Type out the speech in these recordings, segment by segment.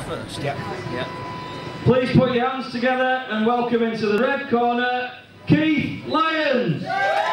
first? Yeah. Please put your hands together and welcome into the red corner, Keith Lyons.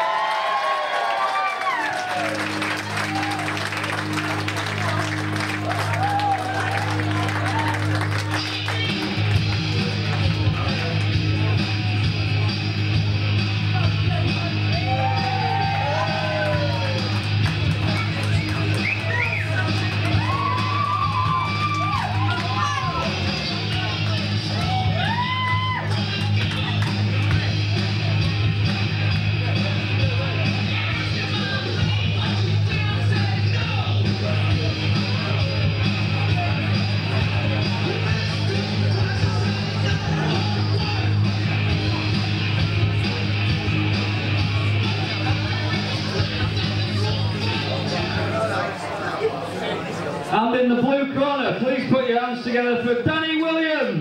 And in the blue corner, please put your hands together for Danny Williams.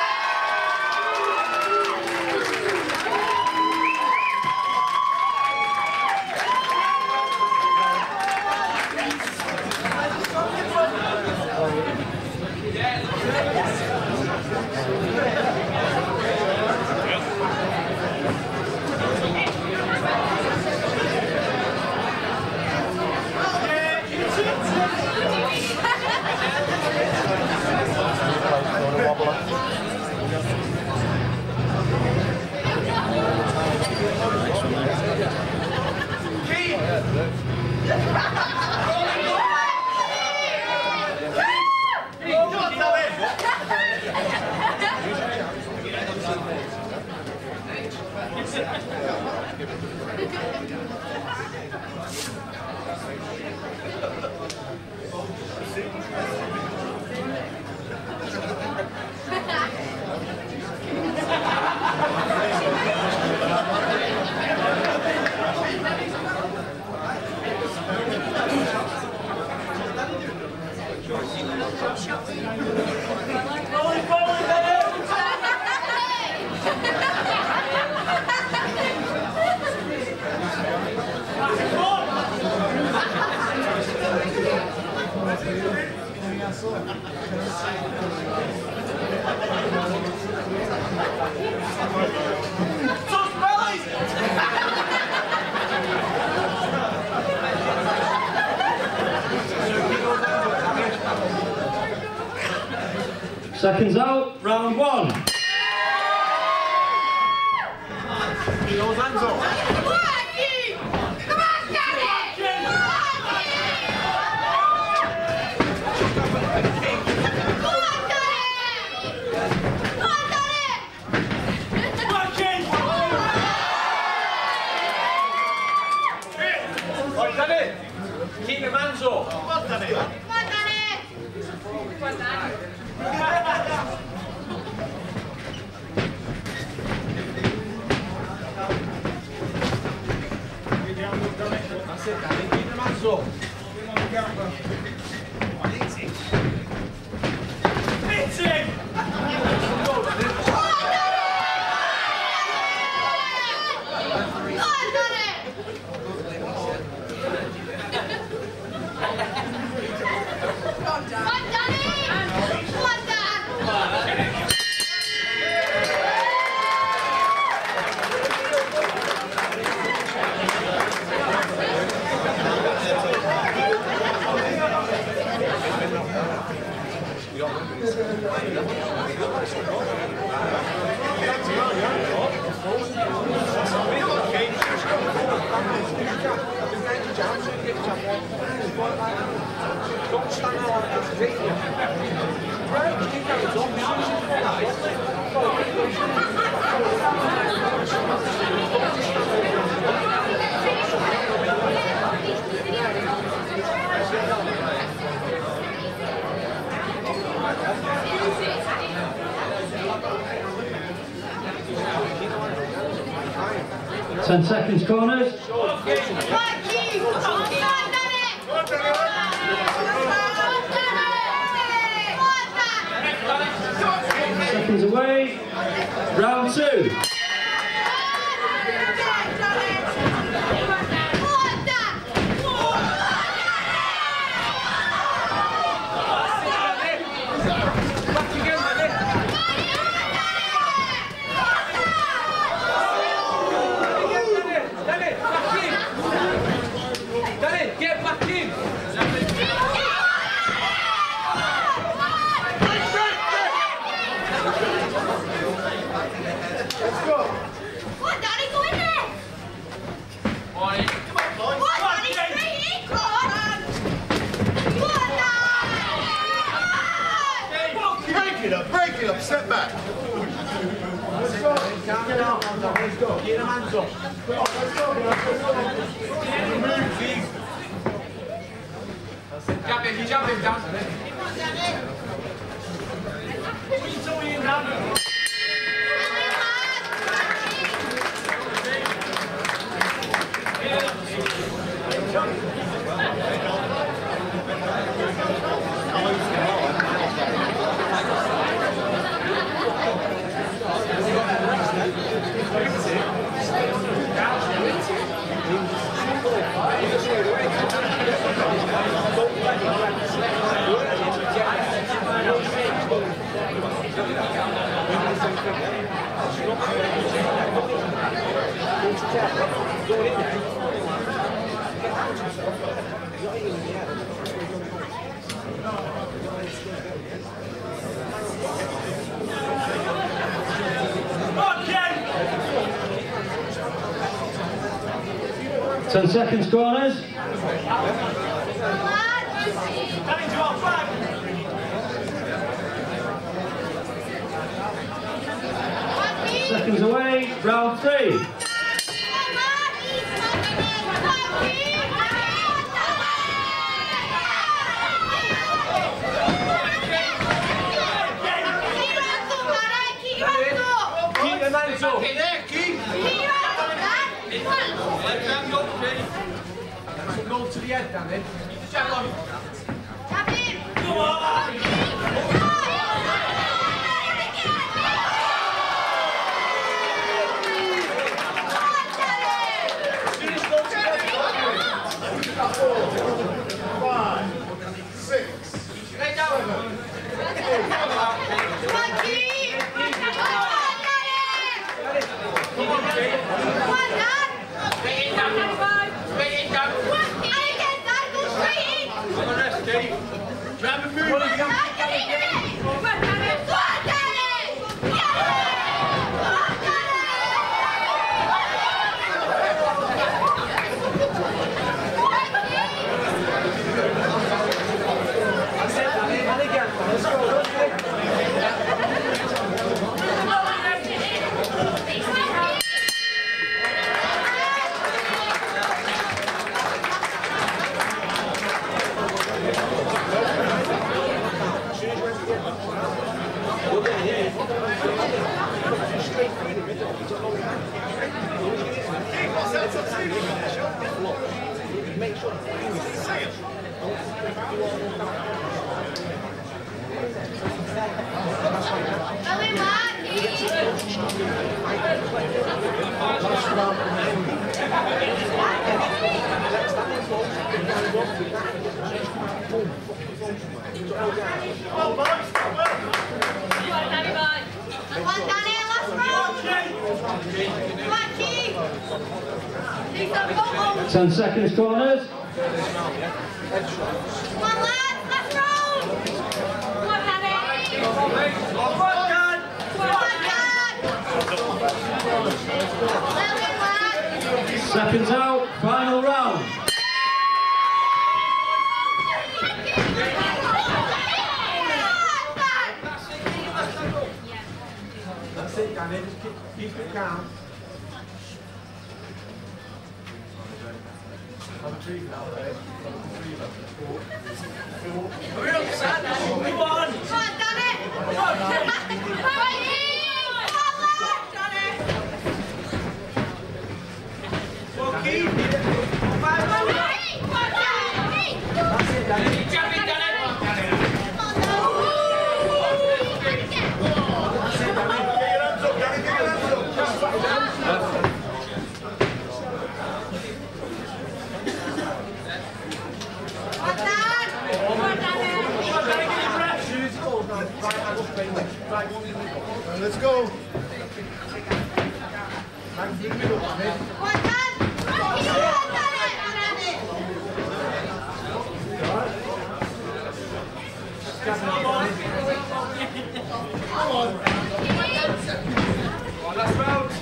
Seconds out, round one. Those hands up. Keep your hands up. Come on, Danny. Come on, Danny. Come on, Danny. That's it, Danny. Keep your hands up. Hit him! Ten seconds corners. Seconds away. Round two. Back setback. Calm down. Let's go. Keep the hands up. Jab him, jab him down. Put your toe in down. 10 seconds corners. Seconds away, round 3. Go to the head, Danny. Jab on. Jab him. Come on. Grab and move. Make sure. One down here, last round. 10 seconds corners. Come on, lads, last round. One down here. Seconds out, final round. That's it, Danny. Just keep it calm. Have a tree now, right? We're on the side now. Come on! Come on, Danny! Come on, Danny! Well, keep it. That's it, Danny. Jump it, Danny. Let's go. Last round.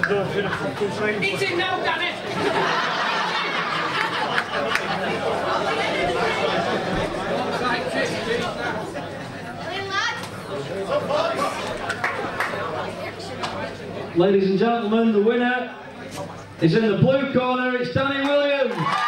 Eat it now, damn it! Ladies and gentlemen, the winner is in the blue corner, it's Danny Williams.